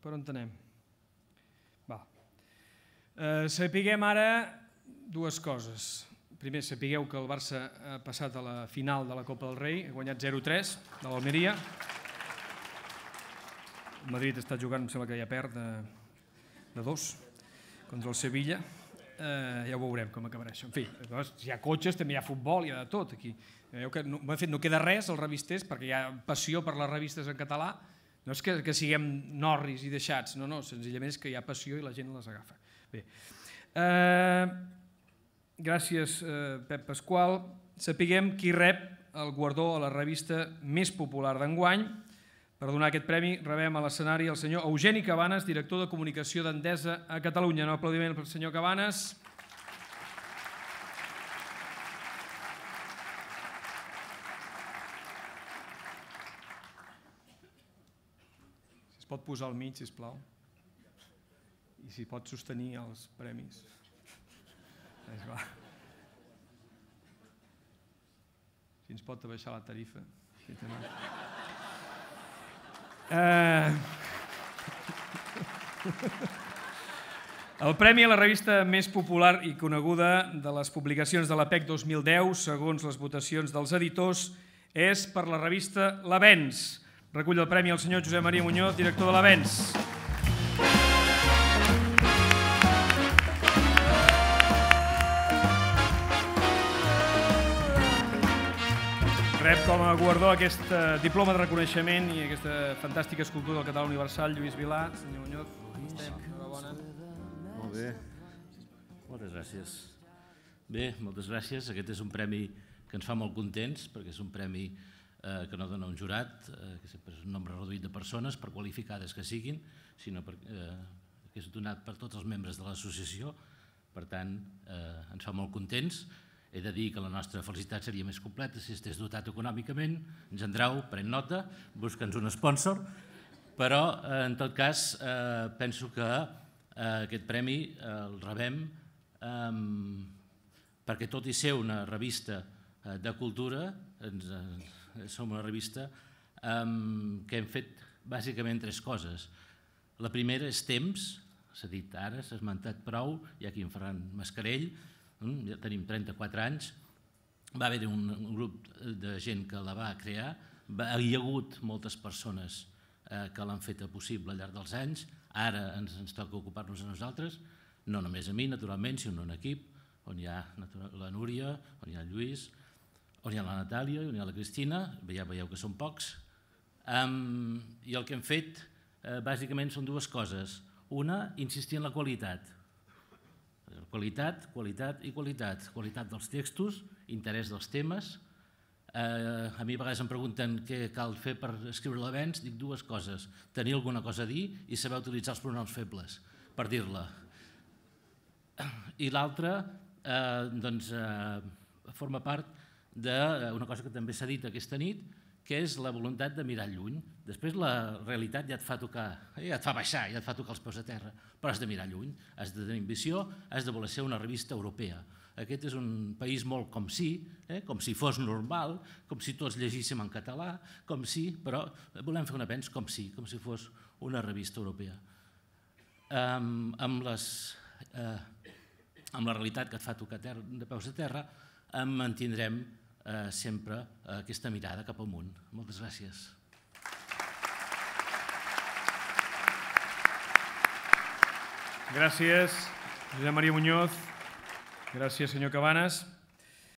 Per on anem? Sapiguem ara dues coses. Primer, sapigueu que el Barça ha passat a la final de la Copa del Rei, ha guanyat 0-3 de l'Almeria. El Madrid està jugant, em sembla que ja perd de 2 contra el Sevilla. Ja ho veurem com acabarà això. En fi, hi ha cotxes, també hi ha futbol, hi ha de tot aquí. Veieu que no queda res als revisters perquè hi ha passió per les revistes en català. No és que siguem norris i deixats, no, senzillament és que hi ha passió i la gent les agafa. Bé, gràcies Pep Pasqual. Sapiguem qui rep el guardó a la revista més popular d'enguany. Per donar aquest premi rebem a l'escenari el senyor Eugeni Cabanes, director de comunicació d'Endesa a Catalunya. Un aplaudiment pel senyor Cabanes. Si es pot posar al mig, sisplau. I si pot sostenir els premis. Si ens pot abaixar la tarifa. El premi a la revista més popular i coneguda de les publicacions de l'APEC 2010, segons les votacions dels editors, és per la revista L'Avenç. Recull el premi el senyor Josep Maria Muñoz, director de L'Avenç. Rep com a guardó aquest diploma de reconeixement i aquesta fantàstica escultura del català universal, Lluís Vilà. Senyor Muñoz, com estem? Enhorabona. Molt bé. Moltes gràcies. Bé, moltes gràcies. Aquest és un premi que ens fa molt contents, perquè és un premi que no dona un jurat, que sempre és un nombre reduït de persones, per qualificades que siguin, sinó que és donat per tots els membres de l'associació. Per tant, ens fa molt contents. He de dir que la nostra felicitat seria més completa si estigués dotat econòmicament. Ens Andrau, pren nota, busca'ns un sponsor, però en tot cas penso que aquest premi el rebem perquè tot i ser una revista de cultura, som una revista que hem fet bàsicament 3 coses. La primera és temps, s'ha dit ara, s'ha esmentat prou, hi ha aquí en Ferran Mascarell, ja tenim 34 anys, va haver-hi un grup de gent que la va crear, hi ha hagut moltes persones que l'han fet possible al llarg dels anys, ara ens toca ocupar-nos a nosaltres, no només a mi, naturalment, sinó un equip on hi ha la Núria, on hi ha el Lluís, on hi ha la Natàlia, on hi ha la Cristina, ja veieu que són pocs, i el que hem fet bàsicament són 2 coses. Una, insistir en la qualitat. Qualitat, qualitat i qualitat. Qualitat dels textos, interès dels temes. A mi a vegades em pregunten què cal fer per escriure l'Avenç, dic 2 coses. Tenir alguna cosa a dir i saber utilitzar els pronoms febles per dir-la. I l'altra forma part d'una cosa que també s'ha dit aquesta nit, que és la voluntat de mirar lluny. Després la realitat ja et fa tocar, ja et fa baixar, ja et fa tocar els peus a terra, però has de mirar lluny, has de tenir ambició, has de voler ser una revista europea. Aquest és un país molt com si fos normal, com si tots llegíssim en català, però volem fer un avenç com si fos una revista europea. Amb la realitat que et fa tocar de peus a terra, mantindrem sempre aquesta mirada cap amunt. Moltes gràcies. Gràcies, Josep Maria Muñoz. Gràcies, senyor Cabanes.